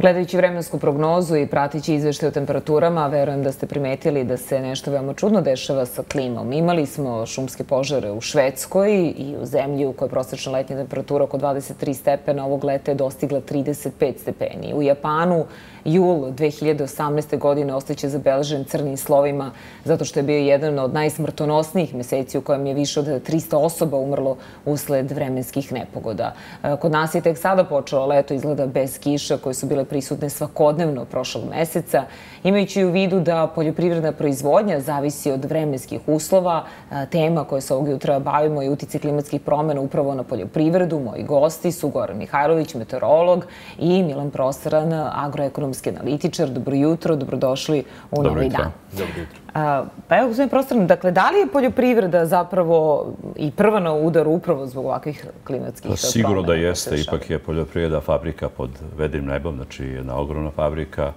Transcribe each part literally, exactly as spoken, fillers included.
Gledajući vremensku prognozu i pratići izveštaje o temperaturama, verujem da ste primetili da se nešto veoma čudno dešava sa klimom. Imali smo šumske požare u Švedskoj i u zemlji u kojoj je prosečna letnja temperatura oko dvadeset tri stepena, ovog leta je dostigla trideset pet stepeni. U Japanu jul dve hiljade osamnaeste. godine ostaće zabeležen crnim slovima zato što je bio jedan od najsmrtonosnijih meseci u kojem je više od trista osoba umrlo usled vremenskih nepogoda. Kod nas je tek sada počelo leto, izgleda bez kiša koje su bile prisutne svakodnevno prošlog meseca. Imajući u vidu da poljoprivredna proizvodnja zavisi od vremenskih uslova, tema koje se ovog jutra bavimo je uticaj klimatskih promjena upravo na poljoprivredu. Moji gosti su Goran Mihajlović, meteorolog, i Milan Prostaran, agroekonomski analitičar. Dobro jutro, dobrodošli u novi dan. Dobro jutro. Pa evo, gospodin Prostaran, dakle, da li je poljoprivreda zapravo i prva na udaru upravo zbog ovakvih klimatskih promjena? Sigurno da jeste. Ipak je poljoprivreda fabrika pod vedrim nebom, znači jedna ogromna fabrika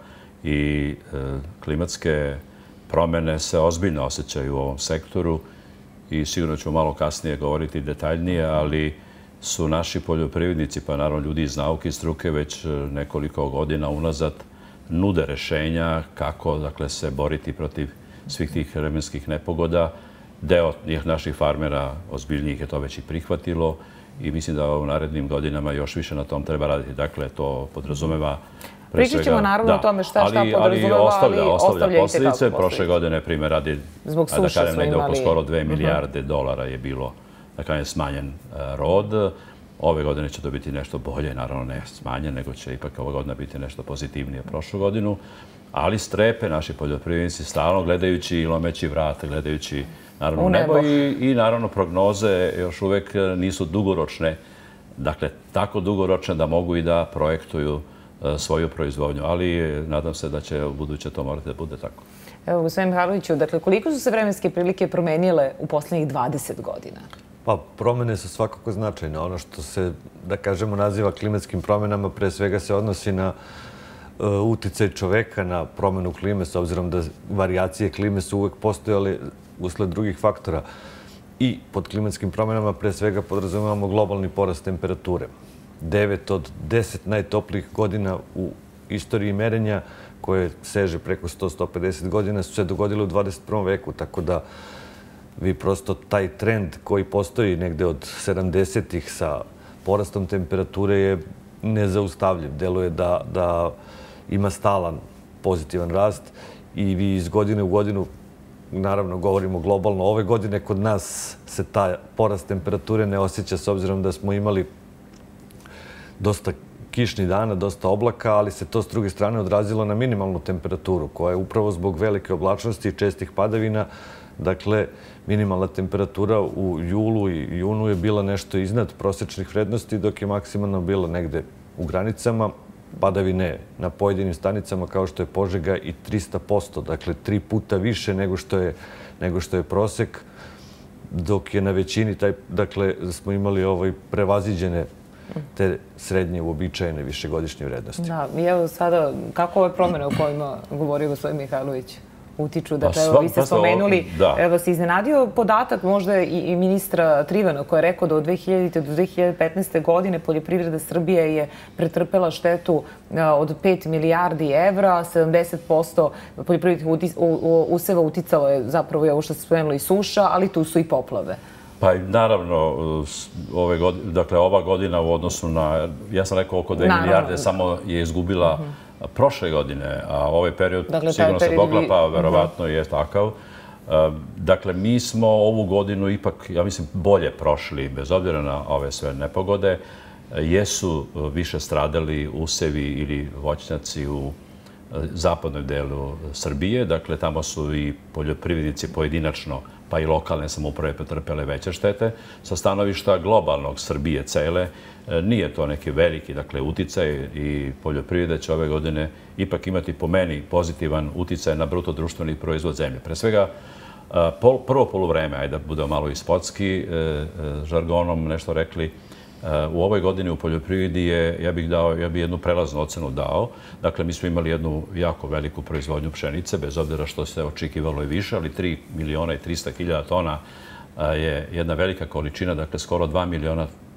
i klimatske promjene se ozbiljno osjećaju u ovom sektoru i sigurno ćemo malo kasnije govoriti detaljnije, ali su naši poljoprivrednici, pa naravno ljudi iz nauke i struke, već nekoliko godina unazad nude rešenja kako dakle, se boriti protiv svih tih vremenskih nepogoda. Deo naših farmera ozbiljnijih je to već i prihvatilo i mislim da u narednim godinama još više na tom treba raditi. Dakle, to podrazumeva pre svega... Pričat ćemo naravno o tome šta šta podrazumeva, ali ostavlja posljedice. Prošle godine, primjer, radi, da kažem, negde oko skoro dve milijarde dolara je bilo, da kažem, smanjen rod. Ove godine će to biti nešto bolje, naravno ne smanjen, nego će ipak ova godina biti nešto pozitivnije prošlu godinu. Ali strepe naši poljoprivrednici stalno gledajući i lomeći vrat, gledajući naravno nebo i naravno prognoze još uvek nisu dugoročne. Dakle, tako dugoročne da mogu i da projektuju svoju proizvodnju. Ali nadam se da će u buduće to morati da bude tako. Evo, gospodin Mihajloviću, dakle, koliko su se vremenske prilike promenile u poslednjih dvadeset godina? Pa, promjene su svakako značajne. Ono što se, da kažemo, naziva klimatskim promjenama, pre svega se odnosi na uticaj čoveka na promjenu klime, s obzirom da varijacije klime su uvek postojale usled drugih faktora. I pod klimatskim promjenama pre svega podrazumevamo globalni porast temperature. Devet od deset najtoplijih godina u istoriji merenja, koje seže preko sto do sto pedeset godina, su se dogodile u dvadeset prvom veku, tako da vi prosto taj trend koji postoji negde od sedamdesetih sa porastom temperature je nezaustavljiv. Deluje da, da ima stalan pozitivan rast i vi iz godine u godinu, naravno govorimo globalno, ove godine kod nas se ta porast temperature ne osjeća s obzirom da smo imali dosta kišnih dana, dosta oblaka, ali se to s druge strane odrazilo na minimalnu temperaturu koja je upravo zbog velike oblačnosti i čestih padavina. Dakle, minimalna temperatura u julu i junu je bila nešto iznad prosječnih vrednosti, dok je maksimalno bila negde u granicama. Padavine na pojedinim stanicama kao što je Požega i trista posto, dakle tri puta više nego što je, nego što je prosek, dok je na većini taj, dakle, smo imali ovaj prevaziđene te srednje uobičajene višegodišnje vrednosti. Da, i evo sada, kako ove promjene o kojima govorio gospodin Mihajlović utiču? Dakle, evo, vi ste spomenuli, evo, se iznenadio podatak možda i ministra Trivana koji je rekao da od dve hiljadite do dve hiljade petnaeste. godine poljoprivreda Srbije je pretrpela štetu od pet milijardi evra, sedamdeset posto poljoprivrednih useva uticalo je zapravo i ovo što se spomenulo i suša, ali tu su i poplave. Pa naravno, ove godine, dakle, ova godina u odnosu na, ja sam rekao oko dve milijarde, samo je izgubila prošle godine, a ovaj period sigurno se poklapa, verovatno je takav. Dakle, mi smo ovu godinu ipak, ja mislim, bolje prošli, bez obzira na ove sve nepogode. Jesu više stradali usevi ili voćnjaci u zapadnoj delu Srbije. Dakle, tamo su i poljoprivrednici pojedinačno, pa i lokalne samouprave pretrpele veće štete. Sa stanovišta globalnog Srbije cele, nije to neki veliki dakle, uticaj i poljoprivreda će ove godine ipak imati po meni pozitivan uticaj na bruto društveni proizvod zemlje. Pre svega, prvo poluvreme, ajde da budemo malo i sportski, žargonom nešto rekli, u ovoj godini u poljoprivredi je, ja bih dao, ja bih jednu prelaznu ocenu dao. Dakle, mi smo imali jednu jako veliku proizvodnju pšenice, bez obzira što se očekivalo i više, ali tri miliona i trista hiljada tona je jedna velika količina, dakle skoro dva miliona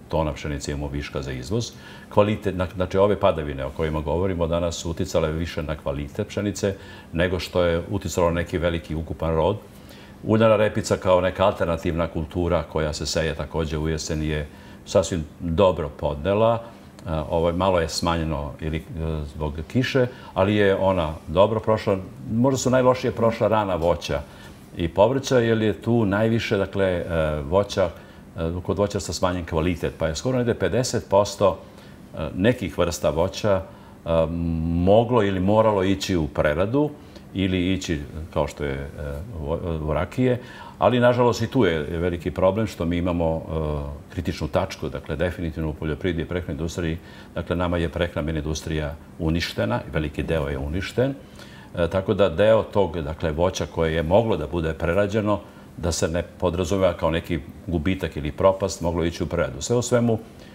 tona pšenice imamo viška za izvoz. Kvalitet, znači ove padavine o kojima govorimo danas su uticale više na kvalitet pšenice nego što je uticalo neki veliki ukupan rod. Uljana repica kao neka alternativna kultura koja se seje takođe u jesen je sasvim dobro podnela. Ovo malo je smanjeno zbog kiše, ali je ona dobro prošla. Možda su najlošije prošla rana voća i povrća, jer je tu najviše, dakle, voća, kod voćarstva smanjen kvalitet, pa je skoro negde pedeset posto nekih vrsta voća moglo ili moralo ići u preradu ili ići kao što je rakije, ali nažalost i tu je veliki problem što mi imamo kritičnu tačku, dakle definitivno u poljoprivredi i prehrambenoj industriji, dakle nama je prehrambena industrija uništena, veliki deo je uništen, tako da deo tog, dakle, voća koje je moglo da bude prerađeno, da se ne podrazumeva kao neki gubitak ili propast, moglo ići u preradu. Sve u svemu,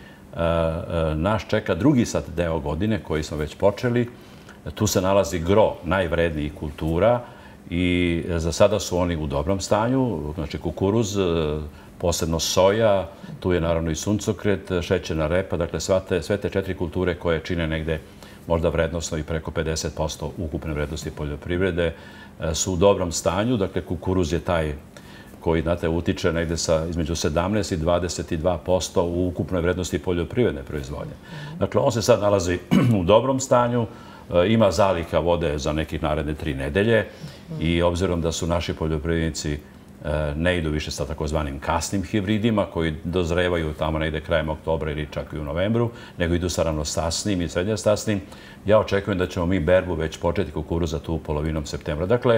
nas čeka drugi sad deo godine koji smo već počeli. Tu se nalazi gro najvrednijih kultura i za sada su oni u dobrom stanju, znači kukuruz, posebno soja, tu je naravno i suncokret, šećerna repa, dakle sve te četiri kulture koje čine negde možda vrednostno i preko pedeset posto ukupne vrednosti poljoprivrede su u dobrom stanju. Dakle, kukuruz je taj koji, znate, utiče negde sa između sedamnaest i dvadeset dva posto u ukupnoj vrednosti poljoprivredne proizvodnje. Dakle, on se sad nalazi u dobrom stanju, ima zaliha vode za nekih naredne tri nedelje i obzirom da su naši poljoprivrednici ne idu više sa takozvanim kasnim hibridima koji dozrevaju tamo negde krajem oktobra ili čak i u novembru, nego idu sa ranostasnim i srednjostasnim. Ja očekujem da ćemo mi berbu već početi kukuruza tu polovinom septembra. Dakle,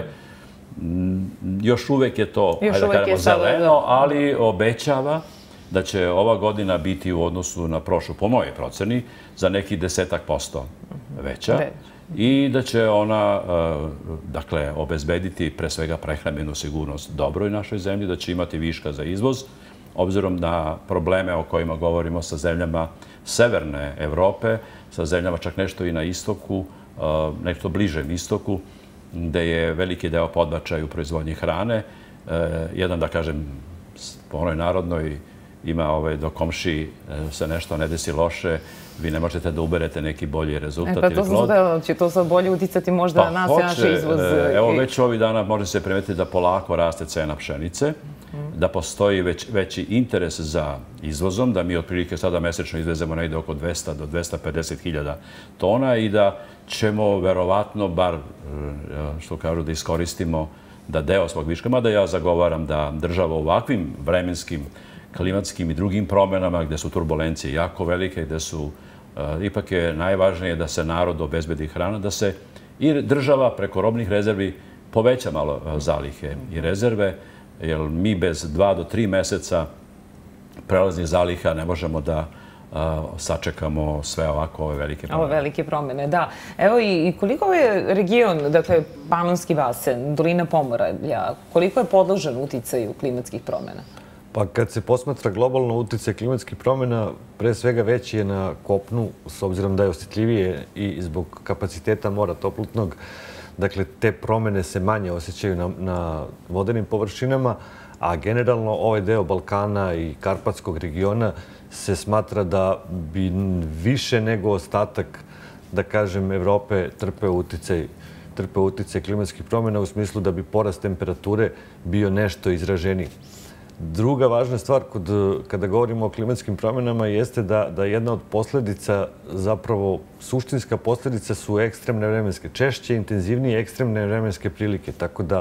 još uvek je to, ajde da kažemo, zeleno, ali obećava da će ova godina biti u odnosu na prošlu, po mojej proceni, za nekih desetak posto veća i da će ona, dakle, obezbediti pre svega prehrambenu sigurnost dobroj našoj zemlji, da će imati viška za izvoz, obzirom na probleme o kojima govorimo sa zemljama severne Evrope, sa zemljama čak nešto i na istoku, nešto bližem istoku, gde je veliki deo podbačaja u proizvodnji hrane. Jedan, da kažem, po onoj narodnoj ima do komši se nešto ne desi loše, vi ne možete da uberete neki bolji rezultat ili plod. Pa će to sad bolje uticati možda na nas i naš izvoz? Evo, već ovih dana može se primetiti da polako raste cena pšenice, da postoji veći interes za izvozom, da mi otprilike sada mesečno izvezemo negde oko dvesta do dvesta pedeset hiljada tona i da ćemo verovatno, bar što kažu, da iskoristimo da deo svog viška, mada ja zagovaram da država u ovakvim vremenskim, klimatskim i drugim promenama, gde su turbulencije jako velike, gde su, ipak je najvažnije da se narod obezbedi hrana, da se i država preko robnih rezervi poveća malo zalihe i rezerve, jer mi bez dva do tri meseca prelaznih zaliha ne možemo da sačekamo sve ovako ove velike promene. Ove velike promene, da. Evo i koliko je region, dakle, Panonski basen, dolina Pomoravlja, koliko je podložen uticaju klimatskih promena? Pa kad se posmatra globalno uticaj klimatskih promjena, pre svega veći je na kopnu, s obzirom da je osjetljivije i zbog kapaciteta mora toplotnog. Dakle, te promjene se manje osjećaju na, na vodenim površinama, a generalno ovaj deo Balkana i Karpatskog regiona se smatra da bi više nego ostatak, da kažem, Evrope trpeo uticaj trpeo uticaj klimatskih promjena u smislu da bi porast temperature bio nešto izraženiji. Druga važna stvar kod, kada govorimo o klimatskim promjenama jeste da, da jedna od posljedica, zapravo suštinska posljedica su ekstremne vremenske, češće, intenzivnije ekstremne vremenske prilike. Tako da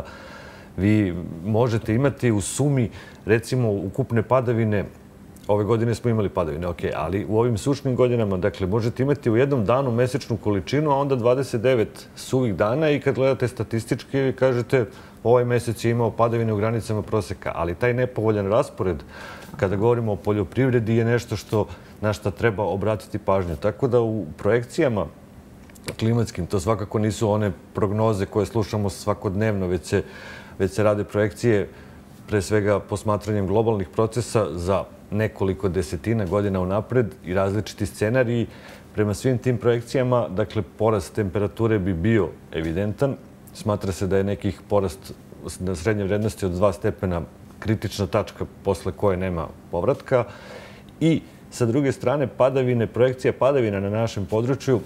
vi možete imati u sumi, recimo, ukupne padavine. Ove godine smo imali padavine, ok, ali u ovim sušnim godinama, dakle, možete imati u jednom danu mesečnu količinu, a onda dvadeset devet suvih dana i kad gledate statistički, kažete ovaj mesec je imao padavine u granicama proseka, ali taj nepovoljan raspored, kada govorimo o poljoprivredi, je nešto što, na što treba obratiti pažnju. Tako da u projekcijama klimatskim, to svakako nisu one prognoze koje slušamo svakodnevno, već se, već se rade projekcije pre svega posmatranjem globalnih procesa za nekoliko desetina godina unapred i različiti scenariji. Prema svim tim projekcijama, dakle, porast temperature bi bio evidentan. Smatra se da je nekih porast na srednje vrednosti od dva stepena kritična tačka posle koje nema povratka. I Sa druge strane, padavine, projekcija padavina na našem području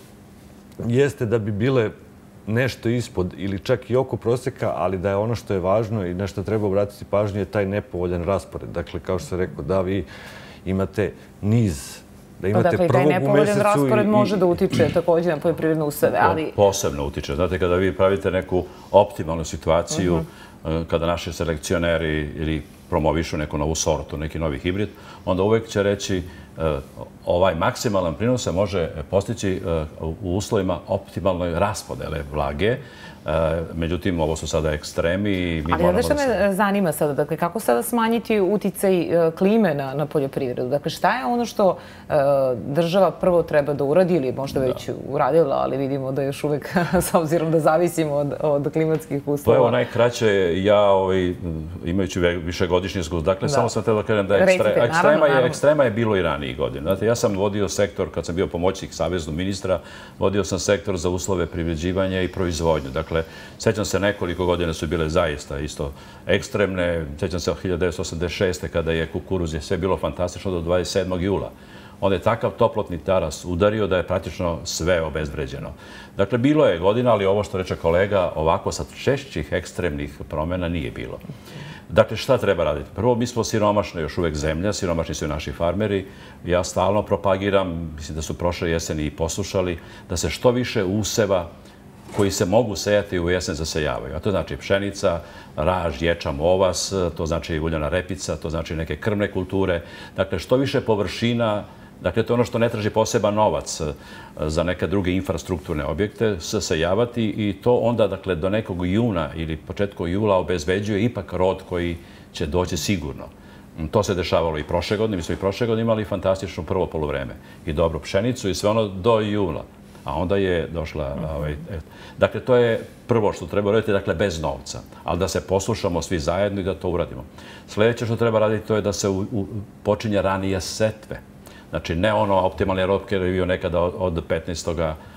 jeste da bi bile nešto ispod ili čak i oko proseka, ali da je ono što je važno i na što treba obratiti pažnju je taj nepovoljan raspored. Dakle, kao što sam rekao, da vi imate niz, da imate prvog u mesecu... Dakle, i taj nepovoljan raspored može da utiče također na poljoprivredne useve, ali... Posebno utiče. Znate, kada vi pravite neku optimalnu situaciju, kada naši selekcioneri ili promovišu neku novu sortu, neki novi hibrid, onda uvek će reći ovaj maksimalan prinos se može postići u uslovima optimalnoj raspodele vlage. Međutim, ovo su sada ekstremi i mi moramo da se... Ali što me zanima sada, dakle, kako sada smanjiti uticaj klime na poljoprivredu? Dakle, šta je ono što država prvo treba da uradi ili možda već uradila, ali vidimo da još uvek, s obzirom da zavisimo od klimatskih uslova? To je najkraće, ja imajući višegodišnji iskustvo, dakle, samo sam htio da kažem da ekstrema je bilo i ranijih godina. Znate, ja sam vodio sektor, kad sam bio pomoćnik saveznog ministra, vodio sam sektor za uslove privređivanja i proizvodnju. Dakle, sjećam se, nekoliko godina su bile zaista isto ekstremne. Sjećam se od hiljadu devetsto osamdeset šeste. kada je kukuruz je sve bilo fantastično do dvadeset sedmog jula. Onda je takav toplotni taras udario da je praktično sve obezvređeno. Dakle, bilo je godina, ali ovo što reče kolega, ovako sa češćih ekstremnih promjena nije bilo. Dakle, šta treba raditi? Prvo, mi smo siromašna još uvek zemlja, siromašni su i naši farmeri. Ja stalno propagiram, mislim da su prošle jeseni i poslušali, da se što više useva koji se mogu sejati u jesen zasejavaju. A to znači pšenica, raž, ječam, ovas, to znači uljana repica, to znači neke krmne kulture. Dakle, što više površina, dakle, to je ono što ne traži poseban novac za neke druge infrastrukturne objekte, sejavati i to onda, dakle, do nekog juna ili početku jula obezbeđuje ipak rod koji će doći sigurno. To se dešavalo i prošle godine. Mi smo i prošle godine imali fantastično prvo poluvreme i dobru pšenicu i sve ono do jula. A onda je došla... Dakle, to je prvo što treba raditi, dakle, bez novca. Ali da se poslušamo svi zajedno i da to uradimo. Sljedeće što treba raditi to je da se počinje ranije setve. Znači, ne ono optimalni rod koji je bio nekada od petnaestog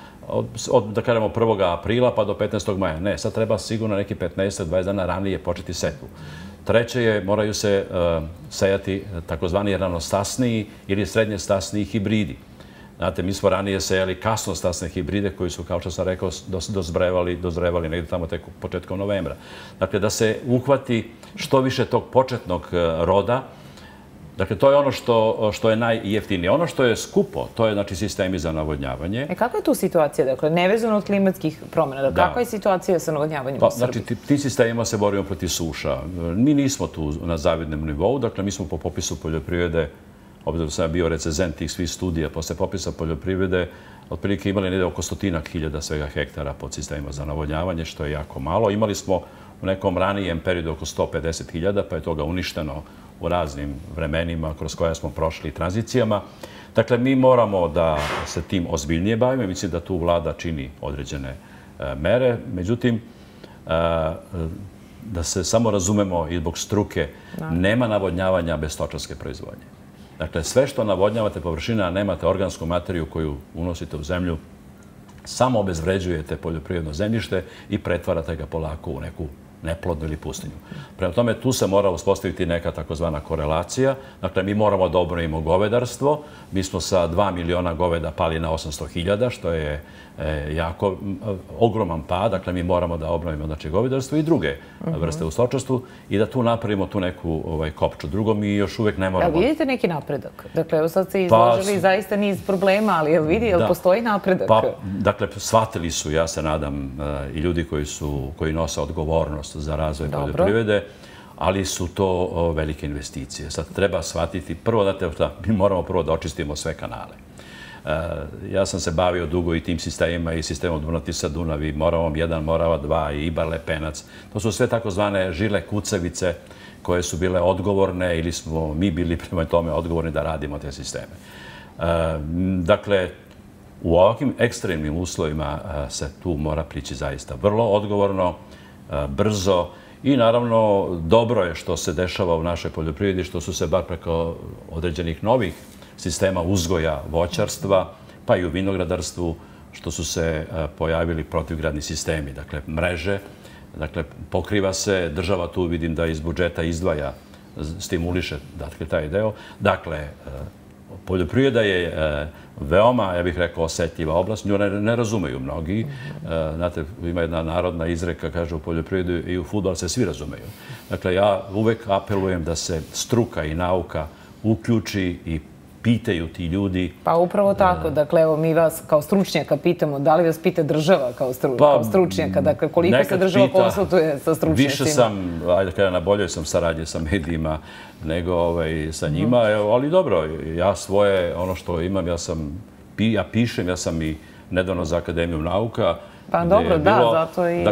od, da kažemo, prvog aprila pa do petnaestog maja. Ne, sad treba sigurno neki petnaest do dvadeset dana ranije početi setvu. Treće je, moraju se sejati takozvani ranostasniji ili srednjestasniji hibridi. Znate, mi smo ranije sejali kasnostasne hibride koji su, kao što sam rekao, dozrevali, dozrevali negdje tamo tek početkom novembra. Dakle, da se uhvati što više tog početnog roda. Dakle, to je ono što, što je najjeftinije. Ono što je skupo, to je, znači, sistemi za navodnjavanje. E kakva je tu situacija? Dakle, nevezano od klimatskih promjena. Da. Kakva je situacija sa navodnjavanjem pa, u Srbiji? Znači, ti sistemima se borimo protiv suša. Mi nismo tu na zavidnom nivou. Dakle, mi smo po popisu poljoprivrede, obzirom da sam bio recenzent tih svih studija, posle popisa poljoprivrede, otprilike imali negdje oko stotinak hiljada svega hektara pod sistemima za navodnjavanje, što je jako malo. Imali smo u nekom ranijem periodu oko sto pedeset hiljada, pa je toga uništeno u raznim vremenima kroz koje smo prošli tranzicijama. Dakle, mi moramo da se tim ozbiljnije bavimo. Mislim da tu vlada čini određene mere. Međutim, da se samo razumemo i zbog struke, nema navodnjavanja bez stočarske proizvodnje. Dakle, sve što navodnjavate površina, a nemate organsku materiju koju unosite u zemlju, samo obezvređujete poljoprivredno zemljište i pretvarate ga polako u neku neplodnu ili pustinju. Prema tome, tu se mora uspostaviti neka takozvana korelacija. Dakle, mi moramo da obnovimo govedarstvo. Mi smo sa dva miliona goveda pali na osamsto hiljada, što je jako ogroman pad. Dakle, mi moramo da obnovimo, znači, govedarstvo i druge vrste u stočarstvu i da tu napravimo tu neku kopču. Drugo, mi još uvek ne moramo... Jel vidite neki napredak? Dakle, evo sad ste izložili zaista niz problema, ali jel vidi, jel postoji napredak? Dakle, shvatili su, ja se nadam, i ljudi koji nose odgovornost za razvoj poljoprivrede, ali su to velike investicije. Sad treba shvatiti, prvo da mi moramo prvo da očistimo sve kanale. Ja sam se bavio dugo i tim sistemima i sistemom Dunav-Tisa-Dunav, Moravom jedan, Morava dva i Ibar-Lepenac. To su sve takozvane žile kucavice koje su bile odgovorne ili smo mi bili prema tome odgovorni da radimo te sisteme. Dakle, u ovakvim ekstremnim uslovima se tu mora prići zaista vrlo odgovorno, brzo i naravno dobro je što se dešava u našoj poljoprivredi, što su se bar preko određenih novih sistema uzgoja voćarstva, pa i u vinogradarstvu, što su se pojavili protivgradni sistemi, dakle mreže, dakle pokriva se, država tu vidim da iz budžeta izdvaja, stimuliše, dakle taj deo. Dakle, poljoprivreda je veoma, ja bih rekao, osetljiva oblast. Nju ne razumeju mnogi. Znate, ima jedna narodna izreka, kaže, u poljoprivredu i u fudbal se svi razumeju. Dakle, ja uvek apelujem da se struka i nauka uključi i pitaju ti ljudi. Pa upravo tako. Dakle, evo mi vas kao stručnjaka pitamo, da li vas pita država kao stručnjaka? Dakle, koliko se država konsultuje sa stručnjacima? Više sam, ajde kada na boljoj sam saradnje sa medijima nego sa njima, ali dobro, ja svoje, ono što imam, ja sam, ja pišem, ja sam i nedavno za Akademiju nauka. Pa dobro, da, zato i...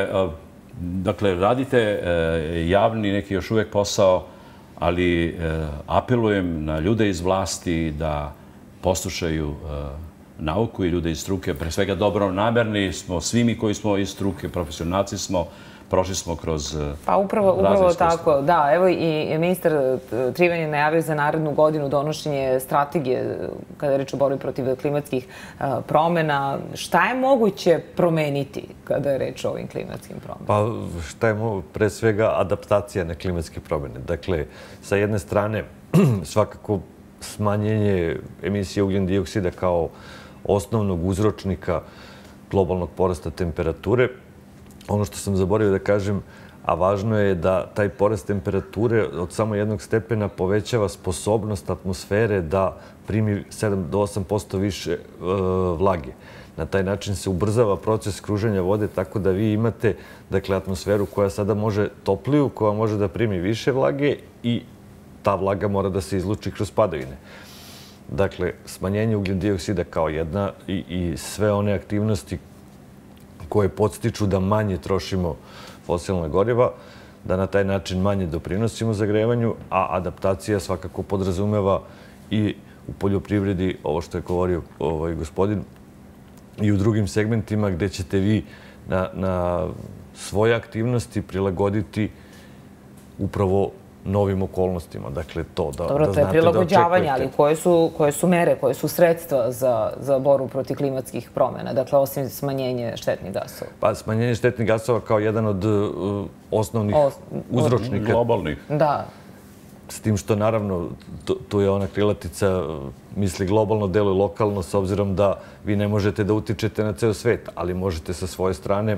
Dakle, radite javni neki još uvek posao, ali apelujem na ljude iz vlasti da poslušaju nauku i ljude iz struke. Pre svega dobronamerni smo, svi mi koji smo iz struke, profesionalci smo, prošli smo kroz razne iskustva. Pa upravo tako, da. Evo i ministar Trivan je najavio za narednu godinu donošenje strategije kada je reč o borbi protiv klimatskih promjena. Šta je moguće promeniti kada je reč o ovim klimatskim promenama? Pa šta je moguće? Pre svega adaptacija na klimatske promjene. Dakle, sa jedne strane svakako smanjenje emisije ugljen dioksida kao osnovnog uzročnika globalnog porasta temperature. Ono što sam zaboravio da kažem, a važno je da taj porast temperature od samo jednog stepena povećava sposobnost atmosfere da primi sedam do osam posto više vlage. Na taj način se ubrzava proces kruženja vode, tako da vi imate atmosferu koja sada može topliju, koja može da primi više vlage i ta vlaga mora da se izluči kroz padavine. Dakle, smanjenje ugljen dioksida kao jedna i sve one aktivnosti koje podstiču da manje trošimo fosilna goriva, da na taj način manje doprinosimo zagrevanju, a adaptacija svakako podrazumeva i u poljoprivredi, ovo što je govorio ovaj gospodin, i u drugim segmentima gde ćete vi na svoje aktivnosti prilagoditi upravo novim okolnostima. Dakle, to da znate da očekujete. Dobro, to je prilagođavanje, ali koje su mere, koje su sredstva za borbu protiv klimatskih promjena? Dakle, osim smanjenje štetnih gasova. Pa, smanjenje štetnih gasova kao jedan od osnovnih uzročnika. Globalnih. Da. S tim što, naravno, tu je ona krilatica, misli globalno, deluje lokalno, s obzirom da vi ne možete da utičete na ceo svet, ali možete sa svoje strane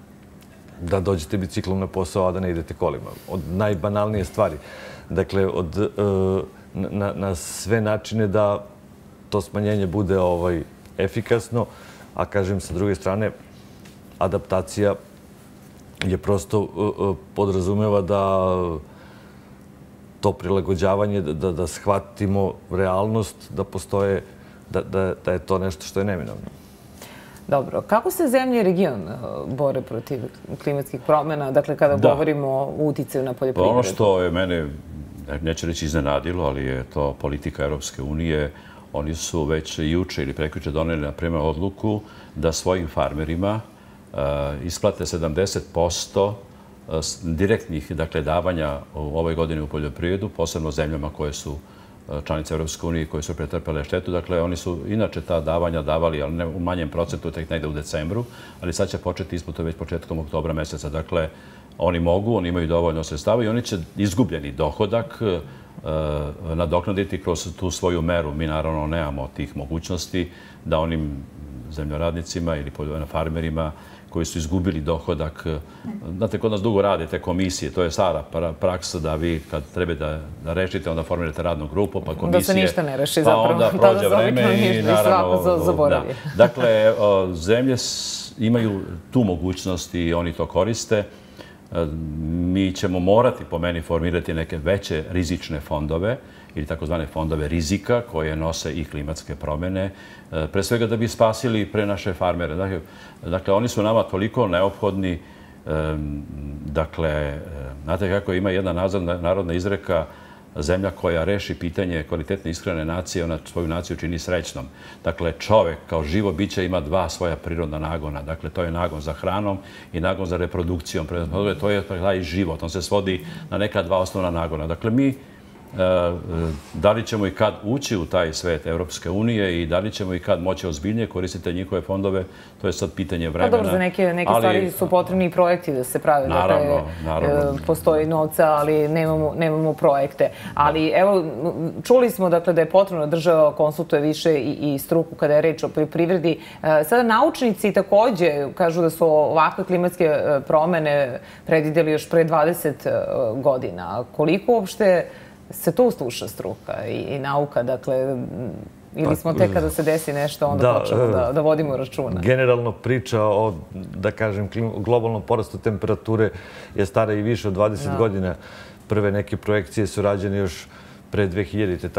da dođete biciklom na posao, a da ne idete kolima. Od najbanalnije stvari. Dakle, na sve načine da to smanjenje bude efikasno, a kažem, sa druge strane, adaptacija je prosto podrazumeva da to prilagođavanje, da shvatimo realnost, da postoje, da je to nešto što je neminovno. Dobro. Kako se zemlje i region bore protiv klimatskih promjena, dakle, kada govorimo o uticaju na poljoprivredu? Ono što je mene, neću reći iznenadilo, ali je to politika Europske unije, oni su već juče ili prekjuče doneli, na primjer, odluku da svojim farmerima isplate sedamdeset posto direktnih davanja u ovoj godini u poljoprivredu, posebno zemljama koje su članice Europske unije koje su pretrpele štetu. Dakle, oni su inače ta davanja davali, ali ne u manjem procentu, tek negde u decembru, ali sad će početi isplata već početkom oktobra meseca. Dakle, oni mogu, oni imaju dovoljno sredstava i oni će izgubljeni dohodak nadoknaditi kroz tu svoju meru. Mi naravno nemamo tih mogućnosti da onim zemljoradnicima ili farmerima koji su izgubili dohodak. Znate, kod nas dugo rade te komisije, to je stara praksa da vi kad treba da rešite, onda formirate radnu grupu, pa komisije... Da se ništa ne reši zapravo. Pa onda prođe vreme i naravno... zaboravi. Dakle, zemlje imaju tu mogućnost i oni to koriste. Mi ćemo morati, po meni, formirati neke veće rizične fondove ili takozvane fondove rizika koje nose i klimatske promjene, pre svega da bi spasili pre naše farmere. Dakle, oni su nama toliko neophodni. Dakle, znate kako ima jedna narodna izreka, zemlja koja reši pitanje kvalitetne ishrane nacije, ona svoju naciju čini srećnom. Dakle, čovek kao živo biće ima dva svoja prirodna nagona. Dakle, to je nagon za hranom i nagon za reprodukcijom. To je taj život. On se svodi na neka dva osnovna nagona. Dakle, mi Da li ćemo i kad ući u taj svet Evropske unije i da li ćemo i kad moći ozbiljnije koristiti njihove fondove, to je sad pitanje vremena. Pa dobro, za neke stvari su potrebni i projekti da se prave. Naravno, naravno. Postoji novca, ali nemamo projekte. Ali evo, čuli smo da je potrebno da država konsultuje više i struku kada je reč o poljoprivredi. Sada naučnici takođe kažu da su ovakve klimatske promene predvidjeli još pre dvadeset godina. Koliko uopšte se tu sluša struka i nauka, dakle, ili smo tek kada se desi nešto, onda počnemo da vodimo računa? Generalno priča o, da kažem, globalnom porastu temperature je stara i više od dvadeset godina. Prve neke projekcije su rađene još pre dve hiljadite.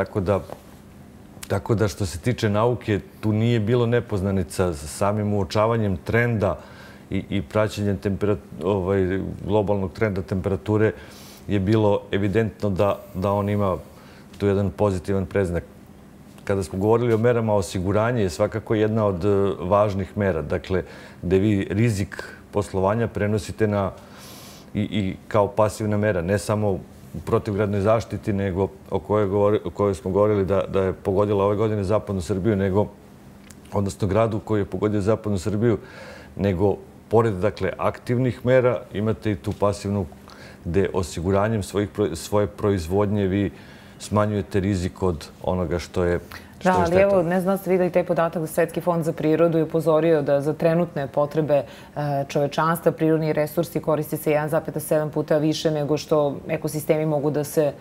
Tako da što se tiče nauke, tu nije bilo nepoznanica sa samim uočavanjem trenda i praćenjem globalnog trenda temperature je bilo evidentno da on ima tu jedan pozitivan predznak. Kada smo govorili o merama osiguranja je svakako jedna od važnih mera. Dakle, gde vi rizik poslovanja prenosite na i kao pasivna mera, ne samo u protivgradnoj zaštiti, nego o kojoj smo govorili da je pogodila ove godine zapadnu Srbiju, nego, odnosno gradu koji je pogodio zapadnu Srbiju, nego pored, dakle, aktivnih mera imate i tu pasivnu gde osiguranjem svoje proizvodnje vi smanjujete rizik od onoga što je štetno. Da, ali evo, ne znam da ste videli taj podatak da Svetski fond za prirodu je upozorio da za trenutne potrebe čovečanstva prirodni resursi koristi se jedan zarez sedam puta više nego što ekosistemi mogu da se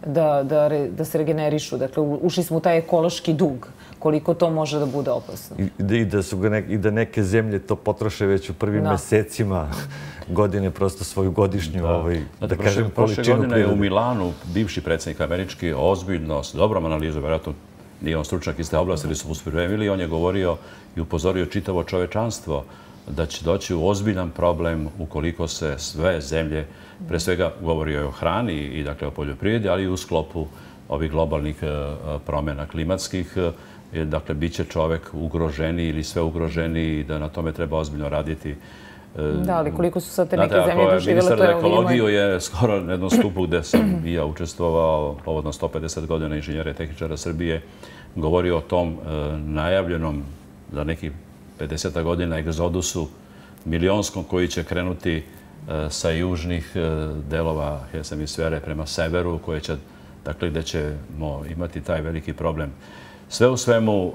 da se regenerišu. Dakle, ušli smo u taj ekološki dug. Koliko to može da bude opasno? I da neke zemlje to potroše već u prvim mesecima godine, prosto svoju godišnju, da kažem, količinu prirode. Prošle godine je u Milanu bivši predsjednik američki ozbiljno, s dobrom analizom, vjerojatno nije on stručnjak iz te oblasti, ali su mu spremili, on je govorio i upozorio čitavo čovečanstvo da će doći u ozbiljan problem ukoliko se sve zemlje, pre svega govorio je o hrani i dakle o poljoprivredi, ali i u sklopu ovih globalnih promjena klimatskih. Dakle, bit će čovek ugroženiji ili sve ugroženiji i da na tome treba ozbiljno raditi. Da, ali koliko su sad te neke zemlje doživjele, to je... Ministar za ekologiju je skoro na jednom skupu gde sam i ja učestvovao povodno sto pedeset godina inženjera i tehničara Srbije, govorio o tom najavljenom za nekih pedeset godina egzodusu milionskom koji će krenuti sa južnih delova hemisfere prema severu, koje će, dakle, gde ćemo imati taj veliki problem. Sve u svemu,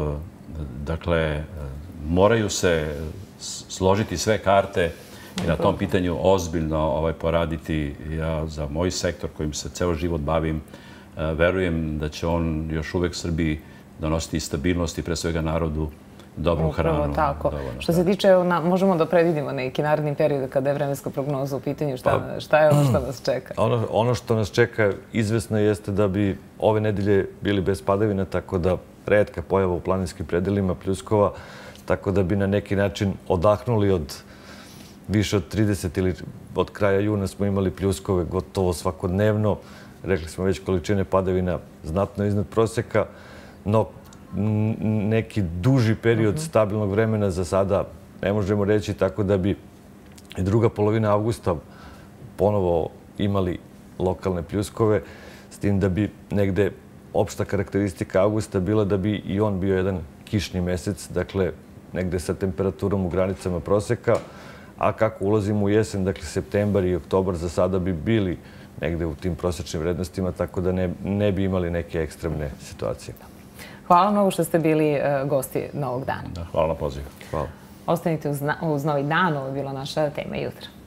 dakle, moraju se složiti sve karte i na tom pitanju ozbiljno poraditi. Ja za moj sektor kojim se ceo život bavim, verujem da će on još uvek Srbiji donositi stabilnost i pre svega narodu dobru hranu. Upravo tako. Što se tiče, možemo da predvidimo neki naredni period kada je vremenska prognoza u pitanju, šta je ono što nas čeka? Ono što nas čeka izvesno jeste da bi ove nedelje bili bez padavina, tako da retka pojava u planinskim predelima pljuskova, tako da bi na neki način odahnuli od više od trideset ili od kraja juna smo imali pljuskove gotovo svakodnevno. Rekli smo već količine padavina znatno iznad proseka, no neki duži period stabilnog vremena za sada ne možemo reći, tako da bi i druga polovina avgusta ponovo imali lokalne pljuskove, s tim da bi negde opšta karakteristika avgusta bila da bi i on bio jedan kišni mesec, dakle negde sa temperaturom u granicama proseka, a kako ulazimo u jesen, dakle septembar i oktobar za sada bi bili negde u tim prosečnim vrednostima, tako da ne bi imali neke ekstremne situacije. Hvala mnogo što ste bili gosti Novog dana. Hvala na pozivu. Hvala. Ostanite uz Novi dan, ovo je bila naša tema jutra.